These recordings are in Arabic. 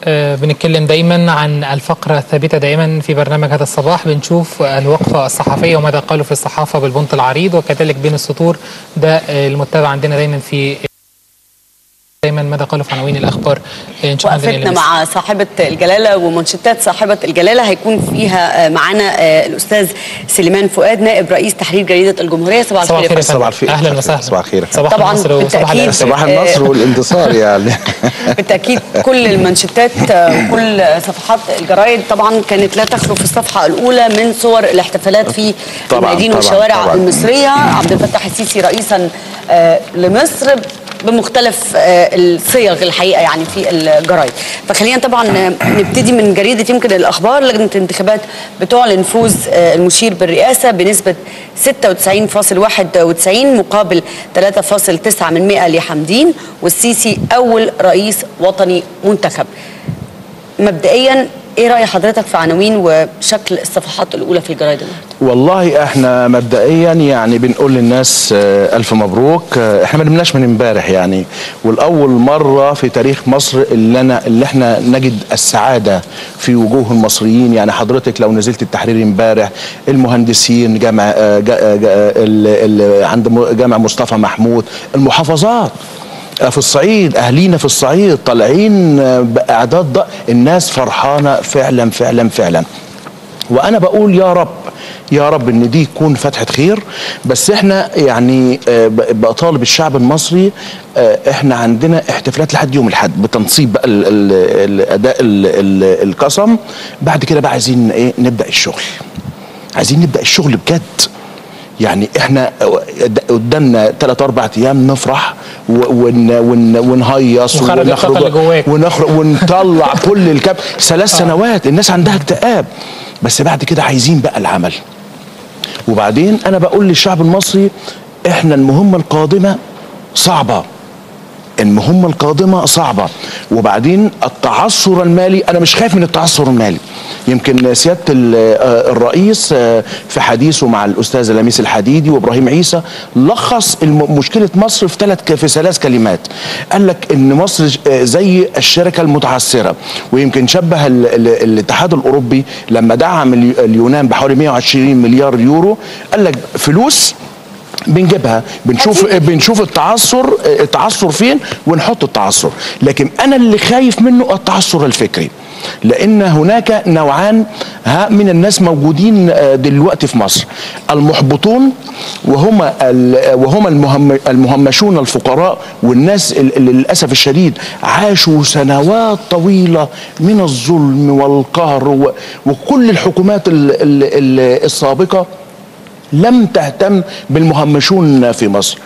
بنتكلم دايما عن الفقرة الثابتة دائما في برنامج هذا الصباح. بنشوف الوقفة الصحفية وماذا قالوا في الصحافة بالبنط العريض، وكذلك بين السطور. ده المتابع عندنا دايما في ماذا قالوا في عناوين الاخبار. وقفتنا مع صاحبه الجلاله ومنشطات صاحبه الجلاله هيكون فيها معانا الاستاذ سليمان فؤاد نائب رئيس تحرير جريده الجمهوريه. صباح الخير. صباح الخير. اهلا وسهلا. صباح الخير. طبعا بالتاكيد صباح النصر والانتصار يعني. بالتاكيد كل المنشطات وكل صفحات الجرايد طبعا كانت لا تخلو في الصفحه الاولى من صور الاحتفالات في الميادين والشوارع المصريه. عبد الفتاح السيسي رئيسا لمصر بمختلف الصيغ الحقيقه يعني في الجرايد. فخلينا طبعا نبتدي من جريده يمكن الاخبار. لجنه الانتخابات بتعلن فوز المشير بالرئاسه بنسبه 96.91 مقابل 3.9% لحمدين، والسيسي اول رئيس وطني منتخب. مبدئيا ايه رأي حضرتك في عناوين وشكل الصفحات الأولى في الجرايد النهارده؟ والله احنا مبدئيا يعني بنقول للناس ألف مبروك. احنا ما نمناش من امبارح يعني، والأول مرة في تاريخ مصر اللي احنا نجد السعادة في وجوه المصريين. يعني حضرتك لو نزلت التحرير امبارح، المهندسين عند جامع مصطفى محمود، المحافظات في الصعيد، اهلينا في الصعيد طالعين باعداد الناس فرحانه فعلا فعلا فعلا. وانا بقول يا رب يا رب ان دي تكون فتحه خير. بس احنا يعني بطالب الشعب المصري، احنا عندنا احتفالات لحد يوم الاحد بتنصيب بقى الاداء القسم. بعد كده بقى عايزين ايه؟ نبدا الشغل. عايزين نبدا الشغل بجد. يعني احنا قدامنا 3-4 ايام نفرح ونهيص ونخرج ونطلع كل الكاب. 3 سنوات الناس عندها اكتئاب، بس بعد كده عايزين بقى العمل. وبعدين انا بقول للشعب المصري، احنا المهمة القادمة صعبة، المهمة القادمة صعبة. وبعدين التعثر المالي، أنا مش خايف من التعثر المالي. يمكن سيادة الرئيس في حديثه مع الأستاذ لميس الحديدي وإبراهيم عيسى لخص مشكلة مصر في 3 كلمات. قال لك إن مصر زي الشركة المتعثرة. ويمكن شبه الاتحاد الأوروبي لما دعم اليونان بحوالي 120 مليار يورو. قال لك فلوس بنجيبها، بنشوف التعثر فين ونحط التعثر. لكن انا اللي خايف منه التعثر الفكري، لان هناك نوعان من الناس موجودين دلوقتي في مصر: المحبطون وهم المهمشون الفقراء، والناس اللي للاسف الشديد عاشوا سنوات طويله من الظلم والقهر، وكل الحكومات السابقه لم تهتم بالمهمشون في مصر.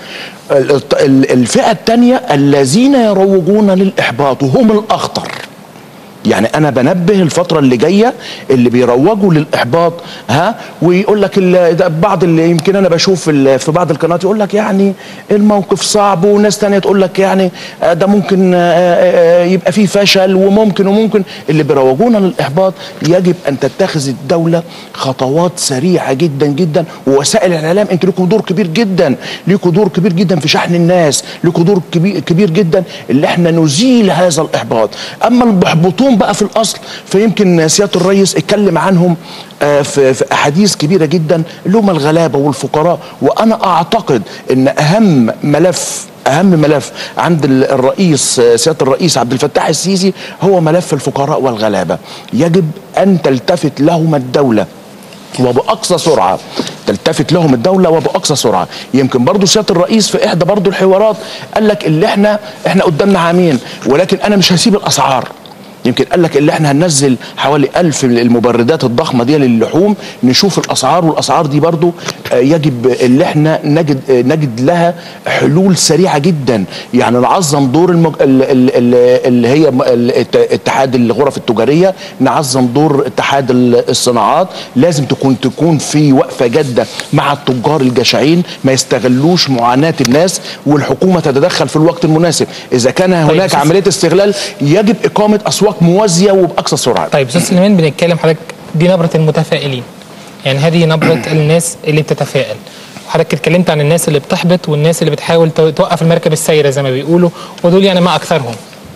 الفئة الثانية الذين يروجون للإحباط، وهم الأخطر. يعني أنا بنبه الفترة اللي جاية اللي بيروجوا للإحباط، ويقول لك بعض اللي يمكن أنا بشوف في بعض القنوات يقول لك يعني الموقف صعب، وناس تانية تقول لك يعني ده ممكن يبقى فيه فشل وممكن. اللي بيروجون للإحباط يجب أن تتخذ الدولة خطوات سريعة جدا جدا. ووسائل الإعلام أنتوا لكم دور كبير جدا، لكم دور كبير جدا في شحن الناس، لكم دور كبير جدا اللي احنا نزيل هذا الإحباط. أما المحبطون بقى في الأصل فيمكن سيادة الرئيس اتكلم عنهم في أحاديث كبيرة جدا، اللي هم الغلابة والفقراء. وأنا أعتقد أن أهم ملف عند الرئيس سيادة الرئيس عبد الفتاح السيسي هو ملف الفقراء والغلابة. يجب أن تلتفت لهم الدولة وبأقصى سرعة، تلتفت لهم الدولة وبأقصى سرعة. يمكن برضو سيادة الرئيس في إحدى برضو الحوارات قال لك اللي احنا قدامنا عامين، ولكن أنا مش هسيب الأسعار. يمكن قال لك اللي احنا هننزل حوالي 1000 المبردات الضخمه دي للحوم، نشوف الاسعار، والاسعار دي برضو يجب اللي احنا نجد لها حلول سريعه جدا. يعني نعظم دور اللي هي اتحاد الغرف التجاريه، نعظم دور اتحاد الصناعات. لازم تكون في وقفه جاده مع التجار الجشعين، ما يستغلوش معاناه الناس، والحكومه تتدخل في الوقت المناسب. اذا كان هناك عمليه استغلال يجب اقامه اسواق موازيه وباقصى سرعه. طيب استاذ سليمان، بنتكلم حضرتك دي نبره المتفائلين، يعني هذه نبره الناس اللي بتتفائل. حضرتك اتكلمت عن الناس اللي بتحبط والناس اللي بتحاول توقف المركب السايره زي ما بيقولوا، ودول يعني ما اكثرهم.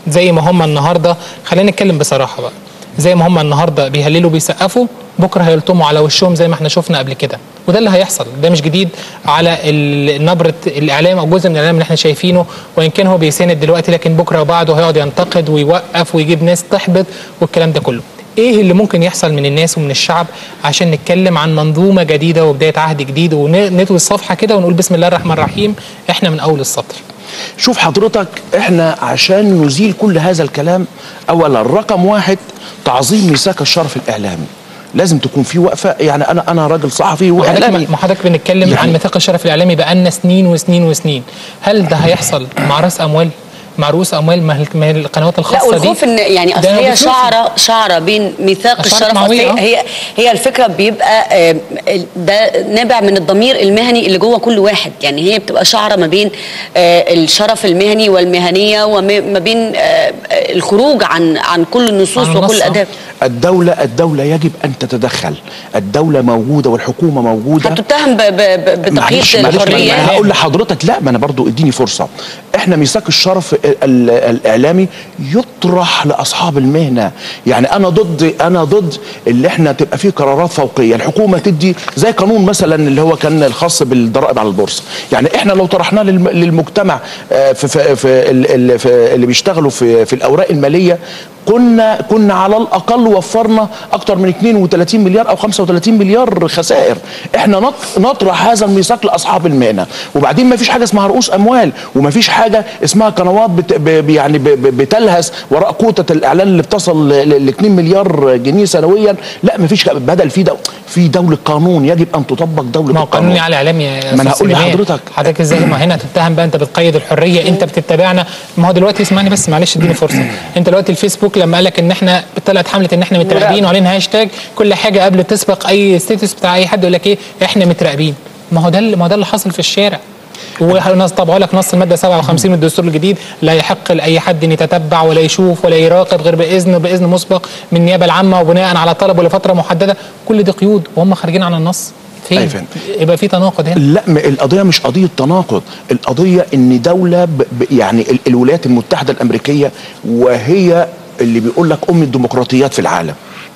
زي ما هم النهارده، خلينا نتكلم بصراحه بقى، زي ما هم النهارده بيهللوا بيسقفوا، بكره هيلطموا على وشهم زي ما احنا شفنا قبل كده، وده اللي هيحصل. ده مش جديد على نبره الاعلام او جزء من الاعلام اللي احنا شايفينه، وان كان هو بيساند دلوقتي، لكن بكره وبعده هيقعد ينتقد ويوقف ويجيب ناس تحبط والكلام ده كله. ايه اللي ممكن يحصل من الناس ومن الشعب عشان نتكلم عن منظومه جديده وبدايه عهد جديد ونطوي الصفحه كده ونقول بسم الله الرحمن الرحيم احنا من اول السطر؟ شوف حضرتك، احنا عشان نزيل كل هذا الكلام، اولا رقم واحد تعظيم ميثاق الشرف الاعلامي. لازم تكون في وقفه. يعني انا راجل صحفي واعلامي. ما حضرتك بنتكلم يعني عن ميثاق الشرف الاعلامي بقالنا سنين وسنين وسنين. هل ده هيحصل مع راس اموال؟ مع رؤوس اموال ما القنوات الخاصه دي؟ لا، والخوف ان يعني اصل هي شعره بين ميثاق الشرف. هي الفكره بيبقى ده نابع من الضمير المهني اللي جوه كل واحد. يعني هي بتبقى شعره ما بين الشرف المهني والمهنيه وما بين الخروج عن كل النصوص وكل الاداب. الدوله يجب ان تتدخل. الدوله موجوده والحكومه موجوده. هتتهم بتقييد الحريه. انا هقول لحضرتك، لا، ما انا برضو اديني فرصه. احنا ميثاق الشرف الاعلامي يطرح لاصحاب المهنه. يعني انا ضد اللي احنا تبقى فيه قرارات فوقيه، الحكومه تدي زي قانون مثلا اللي هو كان الخاص بالضرائب على البورصه. يعني احنا لو طرحناه للمجتمع في اللي بيشتغلوا في الاوراق الماليه، كنا على الاقل وفرنا اكتر من 32 مليار او 35 مليار خسائر. احنا نطرح هذا الميثاق لاصحاب المهنه. وبعدين ما فيش حاجه اسمها رؤوس اموال، وما فيش حاجه اسمها قنوات يعني بتلهث وراء كوته الاعلان اللي بتصل ل 2 مليار جنيه سنويا. لا، ما فيش. بدل في دوله قانون يجب ان تطبق دوله القانون. قانون على الاعلامي. ما انا هقول لحضرتك ازاي؟ ما هنا تتهم بقى انت بتقيد الحريه، انت بتتبعنا. ما هو دلوقتي اسمعني بس معلش اديني فرصه. انت دلوقتي الفيسبوك لما قال لك ان احنا طلعت حمله ان احنا متراقبين وعلينا هاشتاج، كل حاجه قبل تسبق اي ستيتس بتاع اي حد يقول لك ايه احنا متراقبين. ما هو ده اللي حاصل في الشارع. وناس طبعوا لك نص الماده 57 من الدستور الجديد، لا يحق لاي حد ان يتتبع ولا يشوف ولا يراقب غير باذن مسبق من النيابه العامه وبناء على طلب ولفتره محدده. كل دي قيود وهم خارجين عن النص. فين؟ يبقى في تناقض هنا. لا، القضيه مش قضيه تناقض، القضيه ان دوله يعني الولايات المتحده الامريكيه، وهي اللي بيقول لك الديمقراطيات في العالم،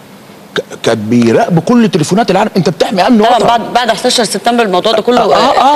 كانت بيراقبوا كل تليفونات العالم. انت بتحمي امن وطن. طبعا بعد 11 سبتمبر الموضوع ده كله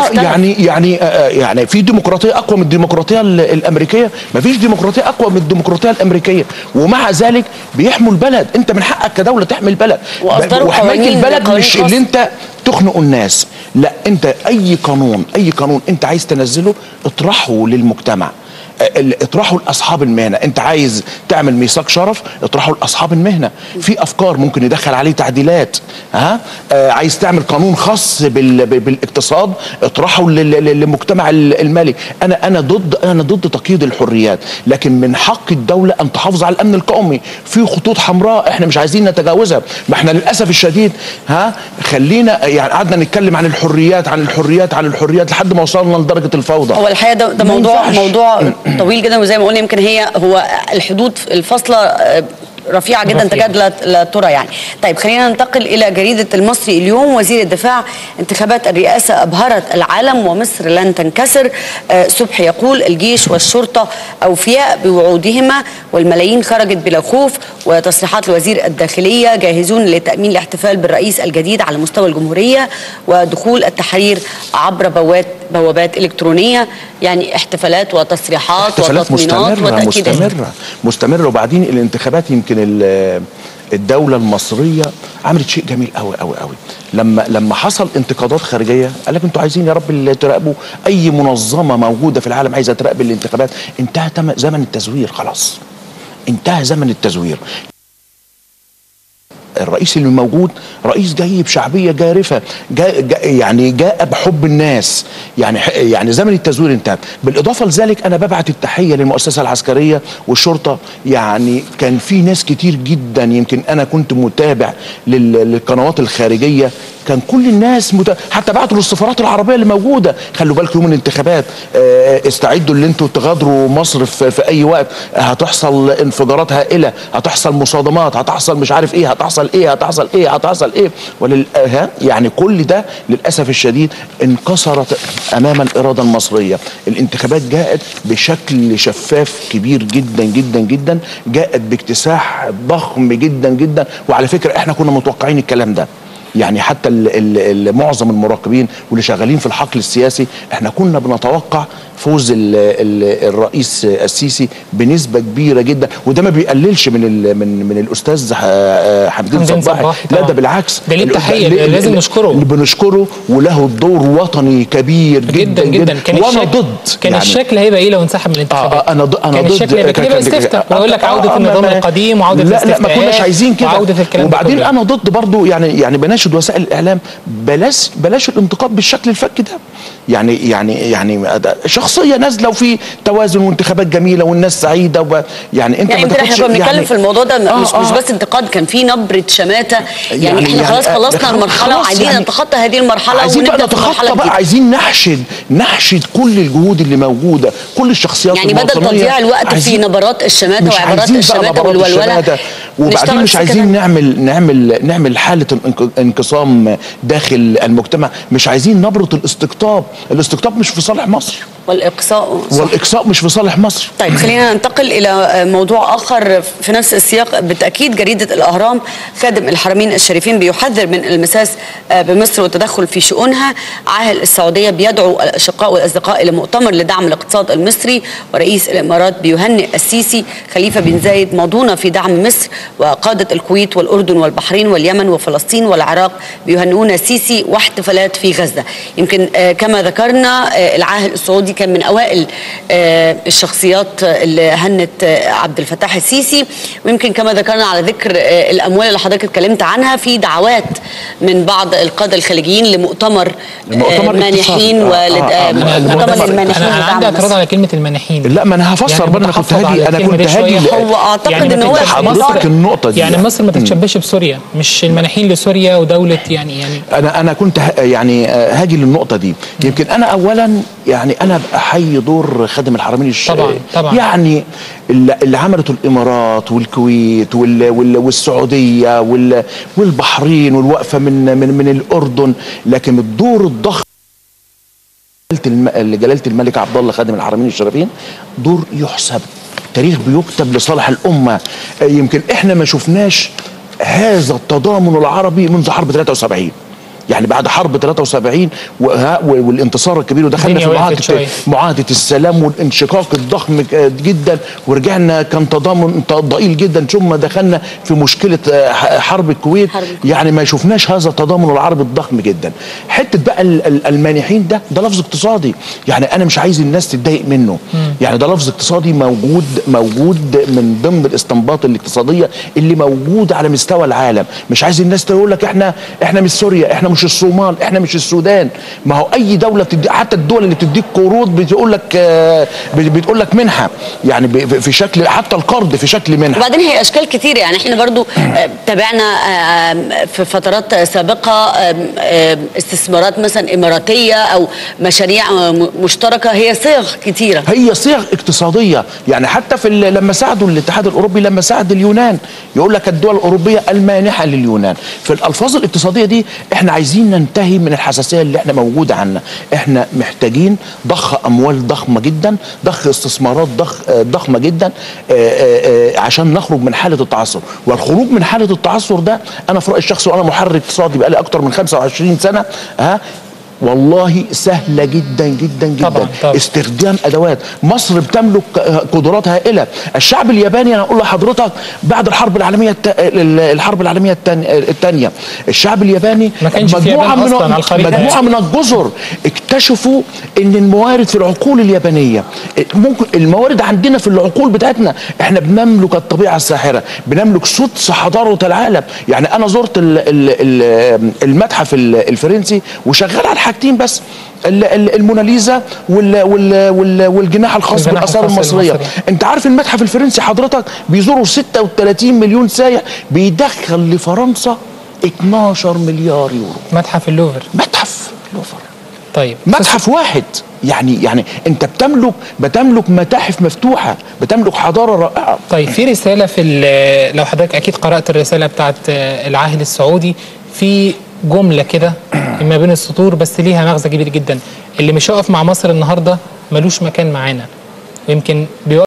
يعني في ديمقراطيه اقوى من الديمقراطيه الامريكيه؟ ما فيش ديمقراطيه اقوى من الديمقراطيه الامريكيه. ومع ذلك بيحموا البلد. انت من حقك كدوله تحمي البلد، وحمايه البلد مش اللي انت تخنق الناس. لا، انت اي قانون انت عايز تنزله اطرحه للمجتمع، اطرحوا لاصحاب المهنه. انت عايز تعمل ميثاق شرف، اطرحوا لاصحاب المهنه. في افكار ممكن يدخل عليه تعديلات. عايز تعمل قانون خاص بالاقتصاد، اطرحه للمجتمع المالي. انا ضد تقييد الحريات، لكن من حق الدوله ان تحافظ على الامن القومي. في خطوط حمراء احنا مش عايزين نتجاوزها. ما احنا للاسف الشديد خلينا يعني قعدنا نتكلم عن الحريات لحد ما وصلنا لدرجه الفوضى. هو الحقيقه ده موضوع طويل جدا، وزي ما قلنا يمكن هو الحدود الفاصله رفيعه جدا تكاد لا ترى يعني. طيب خلينا ننتقل الى جريده المصري اليوم. وزير الدفاع: انتخابات الرئاسه ابهرت العالم ومصر لن تنكسر. صبحي يقول: الجيش والشرطه اوفياء بوعودهما والملايين خرجت بلا خوف. وتصريحات الوزير الداخليه: جاهزون لتامين الاحتفال بالرئيس الجديد على مستوى الجمهوريه ودخول التحرير عبر بوابات الكترونيه. يعني احتفالات وتصريحات وتطمينات وتاكيدات مستمره. وبعدين الانتخابات يمكن الدولة المصرية عملت شيء جميل قوي قوي قوي. لما حصل انتقادات خارجية قال لك انتوا عايزين يا رب اللي تراقبوا اي منظمة موجودة في العالم عايزة تراقب الانتخابات. انتهى زمن التزوير، خلاص انتهى زمن التزوير. الرئيس اللي موجود رئيس جاي بشعبيه جارفه، جاء بحب الناس. يعني زمن التزوير انتهى. بالاضافه لذلك انا ببعت التحيه للمؤسسه العسكريه والشرطه. يعني كان في ناس كتير جدا، يمكن انا كنت متابع للقنوات الخارجيه، كان كل الناس حتى بعتوا للسفارات العربيه اللي موجوده، خلوا بالكم يوم الانتخابات استعدوا ان انتوا تغادروا مصر في اي وقت، هتحصل انفجارات هائله، هتحصل مصادمات، هتحصل مش عارف ايه، هتحصل ايه يعني كل ده للاسف الشديد انكسرت امام الاراده المصريه. الانتخابات جاءت بشكل شفاف كبير جدا جدا جدا، جاءت باكتساح ضخم جدا جدا، وعلى فكره احنا كنا متوقعين الكلام ده. يعني حتى معظم المراقبين واللي شغالين في الحقل السياسي احنا كنا بنتوقع فوز الرئيس السيسي بنسبه كبيره جدا، وده ما بيقللش من الاستاذ حمدين صباحي، لا ده بالعكس، ده ليه التحيه، لازم نشكره، بنشكره، وله دور وطني كبير جدا جدا. وانا ضد، كان يعني الشكل هيبقى ايه لو انسحب من الانتخابات؟ انا ضد، كان الشكل هيبقى استفتاء، ويقول لك عوده النظام القديم وعوده الاستفتاءات. لا ما كناش عايزين كده، وبعدين انا ضد برضو يعني بناشد وسائل الاعلام بلاش الانتقاد بالشكل الفك ده. يعني شخصيه نازله وفي توازن وانتخابات جميله والناس سعيده، يعني انت يعني يمكن احنا كنا بنتكلم في الموضوع ده مش بس انتقاد، كان في نبره شماته. يعني احنا خلاص خلصنا المرحله وعايزين نتخطى هذه المرحله ونبدا في مرحله جديده. عايزين نحشد كل الجهود اللي موجوده، كل الشخصيات يعني بدل تضييع الوقت في نبرات الشماته وعبارات الشماته والولوله، وبعدين مش عايزين نعمل حاله انقسام داخل المجتمع، مش عايزين نبره الاستقطاب مش في صالح مصر، والاقصاء مش في صالح مصر. طيب خلينا ننتقل الى موضوع اخر في نفس السياق. بالتاكيد جريده الاهرام خادم الحرمين الشريفين بيحذر من المساس بمصر والتدخل في شؤونها. عاهل السعوديه بيدعو الاشقاء والاصدقاء الى مؤتمر لدعم الاقتصاد المصري، ورئيس الامارات بيهنئ السيسي. خليفه بن زايد ماضون في دعم مصر، وقاده الكويت والاردن والبحرين واليمن وفلسطين والعراق بيهنئون السيسي، واحتفالات في غزه. يمكن كما ذكرنا العاهل السعودي كان من اوائل الشخصيات اللي هنت عبد الفتاح السيسي، ويمكن كما ذكرنا على ذكر الاموال اللي حضرتك اتكلمت عنها، في دعوات من بعض القاده الخليجيين لمؤتمر مانحين مؤتمر المانحين. انا عندي اعتراض على كلمه المانحين. لا ما انا هفسر بقى، انا كنت هاجي هو اعتقد ان هو حضرتك النقطه دي، يعني مصر ما تتشبهش بسوريا، مش المانحين لسوريا ودوله يعني انا كنت هاجي للنقطه دي. يمكن انا اولا يعني انا احيي دور خادم الحرمين الشريفين طبعا يعني اللي عملته الامارات والكويت والسعوديه والبحرين والوقفه من الاردن، لكن الدور الضخم لجلاله الملك عبد الله خادم الحرمين الشريفين دور يحسب، تاريخ بيكتب لصالح الامه. يمكن احنا ما شفناش هذا التضامن العربي منذ حرب 73. يعني بعد حرب 73 والانتصار الكبير، ودخلنا في معاهده السلام والانشقاق الضخم جدا، ورجعنا كان تضامن ضئيل جدا، ثم دخلنا في مشكله حرب الكويت. يعني ما شفناش هذا التضامن العربي الضخم جدا. حته بقى المانحين ده لفظ اقتصادي، يعني انا مش عايز الناس تتضايق منه. يعني ده لفظ اقتصادي موجود من ضمن الاستنباطات الاقتصاديه اللي موجوده على مستوى العالم. مش عايز الناس تقول لك احنا مش سوريا، احنا مش الصومال، احنا مش السودان. ما هو اي دوله بتدي، حتى الدول اللي بتديك قروض بتقول لك منحه، يعني في شكل، حتى القرض في شكل منحه. وبعدين هي اشكال كتير، يعني احنا برضو تابعنا في فترات سابقه استثمارات مثلا اماراتيه او مشاريع مشتركه، هي صيغ كتيره، هي صيغ اقتصاديه. يعني حتى لما ساعدوا الاتحاد الاوروبي، لما ساعد اليونان، يقول لك الدول الاوروبيه المانحه لليونان. في الالفاظ الاقتصاديه دي احنا عايزين ننتهي من الحساسيه اللي احنا موجوده عنا. احنا محتاجين ضخ اموال ضخمه جدا، ضخ استثمارات ضخمه جدا عشان نخرج من حاله التعثر. والخروج من حاله التعثر ده انا في رايي الشخصي، وانا محرر اقتصادي بقالي اكتر من 25 سنه، والله سهلة جدا جدا جدا. طبعا. استخدام ادوات. مصر بتملك قدرات هائلة. الشعب الياباني، انا اقول لحضرتك بعد الحرب العالمية الثانية الشعب الياباني ما كانش في يابان اصلا على الخريطة. مجموعة من الجزر اكتشفوا ان الموارد في العقول اليابانية، ممكن الموارد عندنا في العقول بتاعتنا. احنا بنملك الطبيعة الساحرة، بنملك سدس حضارة العالم. يعني انا زرت المتحف الفرنسي وشغال على حاجتين بس، الموناليزا والجناح الخاص بالاثار المصريه. انت عارف المتحف الفرنسي حضرتك بيزوروا 36 مليون سايح، بيدخل لفرنسا 12 مليار يورو. متحف اللوفر. متحف اللوفر. طيب متحف واحد، يعني انت بتملك متاحف مفتوحه، بتملك حضاره رائعه. طيب في رساله لو حضرتك اكيد قرات الرساله بتاعت العاهل السعودي، في جمله كده ما بين السطور بس ليها مغزى كبير جدا: اللي مش هيقف مع مصر النهارده ملوش مكان معانا. ويمكن